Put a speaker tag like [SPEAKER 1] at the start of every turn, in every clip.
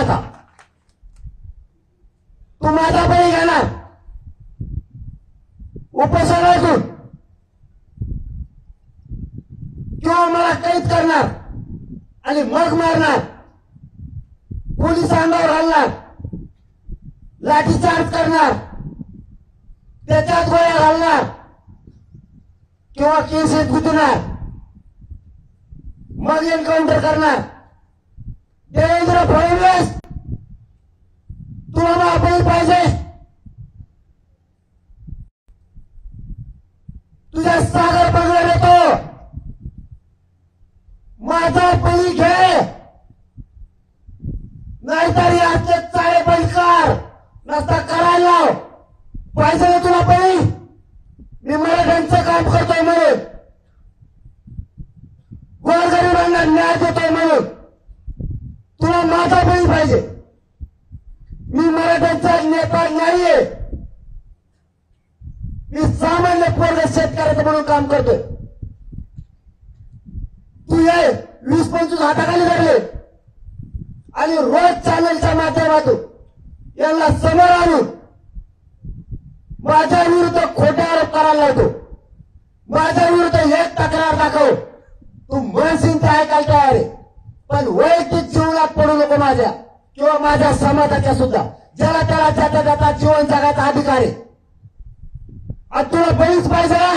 [SPEAKER 1] माझा, तू माझा बळी घेणार उपोषणातून किंवा मला कैद करणार आणि मग मारणार, पोलिसांवर हल्ला, लाठीचार्ज करणार, त्याच्यात गोळ्या घालणार किंवा केसेस गुंतणार, मग एन्काउंटर करणार. देवेंद्र फडणवीस, तुला बळी पाहिजे? तुझ्या सागर बंगल्यावर येतो, माझा बळी घे, नाहीतर याचे चाळे बळी कर, नसता करायला लाव. पाहिजे ना तुला बळी? मी मराठ्यांचं काम करतोय म्हणून, गोरगरिबांना न्याय देतोय म्हणून तुला माझा बळी पाहिजे. मी मराठ्यांचा नेता नाहीये, मी सामान्य पोरग शेतकऱ्याचं म्हणून काम करतोय. तू ये 20-25 हाताखाली धरले आणि रोज चॅनलच्या माध्यमातून यांना समोर आणून माझ्या विरुद्ध खोटे आरोप करायला लावतो. माझ्या विरुद्ध एक तक्रार दाखव, तू म्हणशील ते ऐकायला तयार आहे, पण वैयक्तिक जीवनात पडू नको माझ्या किंवा माझ्या समाजाच्या सुद्धा. ज्याला त्याला ज्याच्या त्याचा जीवन जगायचा अधिकार आहे. आणि तुला बळीच पाहिजे ना?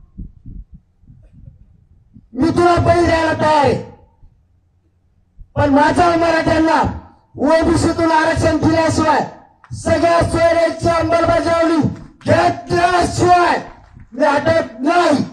[SPEAKER 1] मी तुला बळी द्यायला तयार आहे, पण माझ्या मराठ्यांना ओबीसीतून आरक्षण दिल्याशिवाय, सगळ्या सोयऱ्यांची अंमलबजावणी घेतल्याशिवाय मी हटत नाही.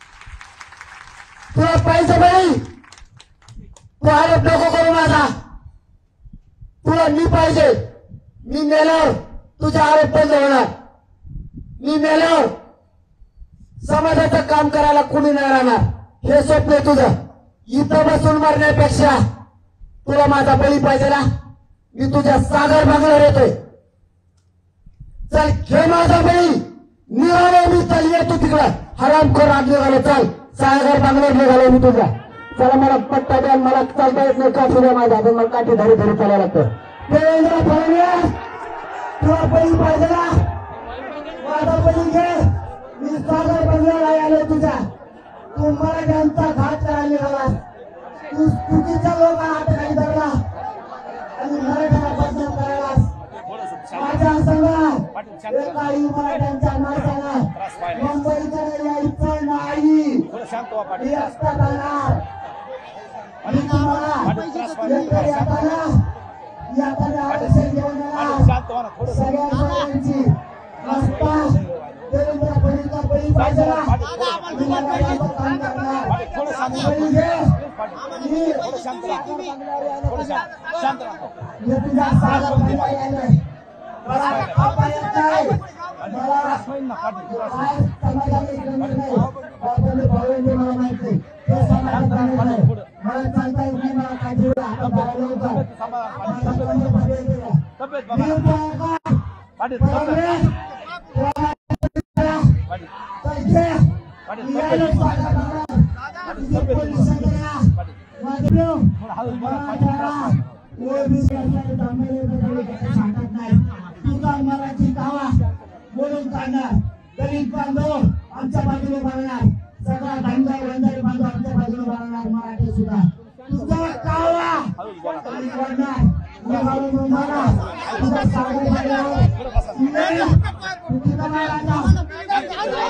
[SPEAKER 1] तुला पाहिजे बळी? तू आरोप नको करू माझा. तुला मी पाहिजे. मी मेल्यावर तुझे आरोप बंद होणार. मी मेल्यावर समाजाचं काम करायला कुणी नाही राहणार. हे स्वप्न आहे तुझं. इथं बसून मरण्यापेक्षा तुला माझा बळी पाहिजे ना? मी तुझ्या सागर बंगल्यावर येतोय. चल घे माझा बळी. निघालो मी, चल येतो तिकडं. हरामखोर आत निघालो, चल सागर बंगल्यावर निघालो मी तुझ्या. चला मला पट्टा द्या, मला चालता येत नाही, काठी द्या माझ्या हातात, मला काठी धरी धरी चालायला लागतं. देवेंद्र फडणवीस, तुला बळी पाहिजे ना? माझा बळी घे. मी सागर बंगल्यावर आलो तुझ्या. तू मराठ्यांचा घात करायला निघालास. तू चुकीच्या लोकांना हाताखाली धरला आणि मराठ्यांना बदनाम करायलास. माझ्या संघ एकाही मराठ्यांच्या नात्यानं मुंबईकडे यायचं नाही. मी एकटा राहणार. मी तुम्हाला येताना आरक्षण घेऊन येणार. सगळ्या सगळ्यांची रस्ता देवेंद्र फडणवीसला बळी पाहिजे ना? मी मराठ्यांचं काम करणार. बळी घे. मी तुझ्या सागर बंगल्यावर आलोय. मला आपा येत नाही. मला काय समाजाने गणित नाही. बाबांनी भावंडे मला माहित नाही. ते समाजात गणित नाही. मला चालता येत नाही. मला काय जीव हातात धरायला होतं. मला गणित भावे दिला. मी उठवा का? बरोबर मराठी गावा बोलून काढणार. दलित बांधव आमच्या बाजूने बांधणार. सगळा धंदा बंधारी बांधव आमच्या बाजूने बांधणार. मराठी सुद्धा तुझा कावा बांधणार. तुझा सागर